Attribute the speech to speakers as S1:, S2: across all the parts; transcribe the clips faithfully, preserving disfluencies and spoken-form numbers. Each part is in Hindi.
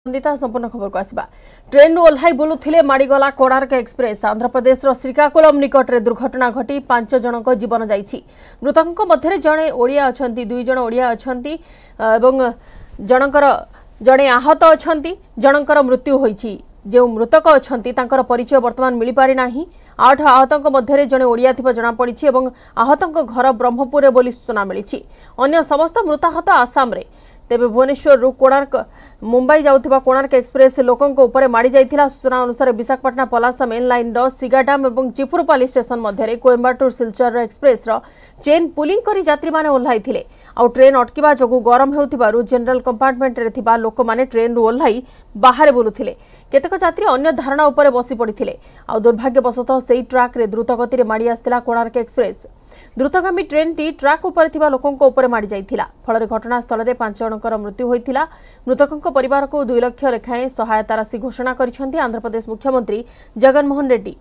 S1: संपूर्ण खबर को आसवा ट्रेन ओह्लाई बुलुथिले माड़ीगला कोणार्क एक्सप्रेस आंध्र प्रदेश श्रीकाकुलम निकट में दुर्घटना घटी पांच जनक जीवन जाइछि। मृतकों मध्य जड़े ओडिया अछंती दुई जन ओडिया अछंती एवं जनकर जड़े आहत अछंती जनकर मृत्यु होइछि। जो मृतक अछंती तांकर परिचय वर्तमान मिल पारि नाही। आठ आहतों मध्य जड़े ओडिया थिबा जଣା पड़िछि एवं आहतों घर ब्रह्मपुर बोली सूचना मिली। अन्य समस्त मृताहत आसाम रे। तेबे भुवनेश्वर रु कोणार्क मुंबई जाउथिबा कोणार्क एक्सप्रेस लोकों ऊपर माड़ी जाइथिला। सूचना अनुसार विशाखापट्टनम पलासा मेन लाइन रो सिगाडाम एवं चिपुरपाली स्टेशन मध्य कोयम्बाटूर सिलचर एक्सप्रेस रो चेन पुलिंग करी यात्री माने ओह्लाइथिले। आ ट्रेन अटकिबा जोगु गरम हेउथिबारु जनरल कंपार्टमेंट रे थिबा लोक माने ट्रेन रु ओह्लाई बाहर बुलुथिले। केतक यात्री अन्य धारणा उपर बसी पड़िथिले। आ दुर्भाग्यवशतः सेही ट्रैक रे द्रुत गति रे माड़ी आस्तिला कोणार्क एक्सप्रेस। द्रुतगामी ट्रेन टी ट्रैक उपर थिबा लोकों ऊपर माड़ी जाइथिला। फल घटनास्थल में पांच जनकर मृत्यु होइथिला। मृतकों परिवार को दुई लाख लेखाएं सहायता राशि घोषणा करिसेंती आंध्र प्रदेश मुख्यमंत्री जगनमोहन रेड्डी।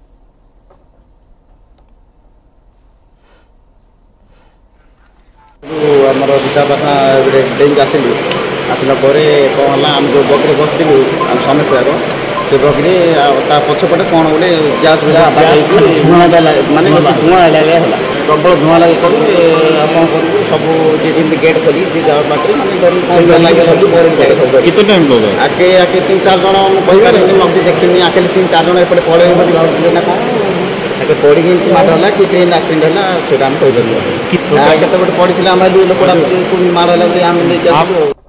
S2: आमर विशाखापट्टना ट्रेन आसिलु आसला कौन है आम जो बगरे बसलु समेत से बगरे पछपटे कौन गोटे गैस धुआं मानने धुआं है प्रबल धुआं लगे सब कौन करूँ सब गेट खोली लगे सब कितने टाइम आगे आगे तीन चार जन मुझे मुझे देखनी आगे तीन चार जन एपटे पड़े भावुले ना कौन आगे पड़ी माड़ है कि ट्रेन एक्सीडेंट है सीटा आम कहीपर केत गोटे पड़ी आम लोक माड़ है